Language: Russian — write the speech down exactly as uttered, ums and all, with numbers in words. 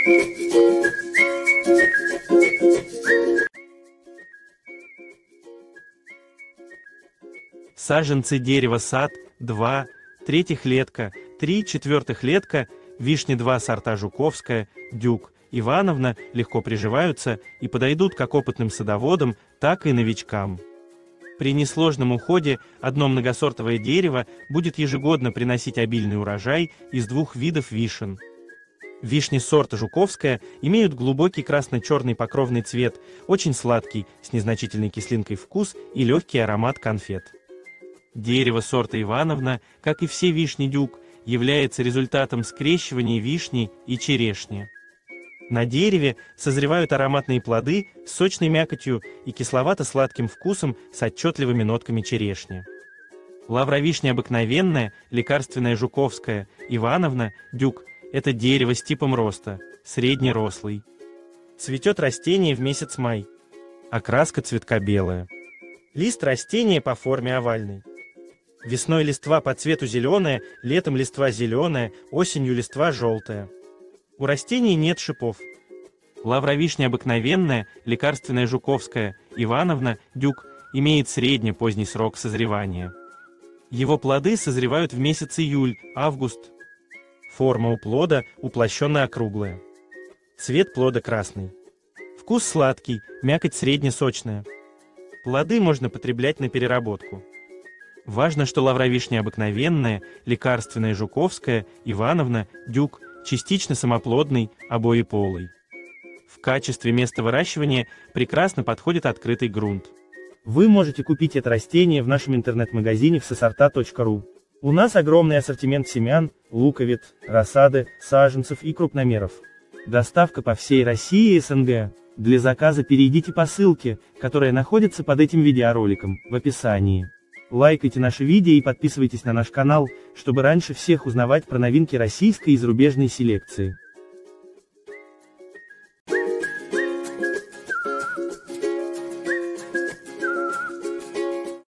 Саженцы дерева сад два, третьих летка, три четвертых летка, вишни два сорта Жуковская, Дюк, Ивановна легко приживаются и подойдут как опытным садоводам, так и новичкам. При несложном уходе одно многосортовое дерево будет ежегодно приносить обильный урожай из двух видов вишен. Вишни сорта Жуковская имеют глубокий красно-черный покровный цвет, очень сладкий, с незначительной кислинкой вкус и легкий аромат конфет. Дерево сорта Ивановна, как и все вишни Дюк, является результатом скрещивания вишни и черешни. На дереве созревают ароматные плоды с сочной мякотью и кисловато-сладким вкусом с отчетливыми нотками черешни. Лавровишня обыкновенная, лекарственная Жуковская, Ивановна, Дюк – это дерево с типом роста, среднерослый. Цветет растение в месяц май. Окраска цветка белая. Лист растения по форме овальный. Весной листва по цвету зеленая, летом листва зеленая, осенью листва желтая. У растений нет шипов. Лавровишня обыкновенная, лекарственная Жуковская, Ивановна, Дюк имеет средне-поздний срок созревания. Его плоды созревают в месяц июль-август. Форма у плода уплощенно-округлая. Цвет плода красный. Вкус сладкий, мякоть средне-сочная. Плоды можно потреблять на переработку. Важно, что лавровишня обыкновенная, лекарственная Жуковская, Ивановна, Дюк частично самоплодный, обоеполый. В качестве места выращивания прекрасно подходит открытый грунт. Вы можете купить это растение в нашем интернет-магазине всесорта точка ру. У нас огромный ассортимент семян, луковиц, рассады, саженцев и крупномеров. Доставка по всей России и эс эн гэ. Для заказа перейдите по ссылке, которая находится под этим видеороликом, в описании. Лайкайте наши видео и подписывайтесь на наш канал, чтобы раньше всех узнавать про новинки российской и зарубежной селекции.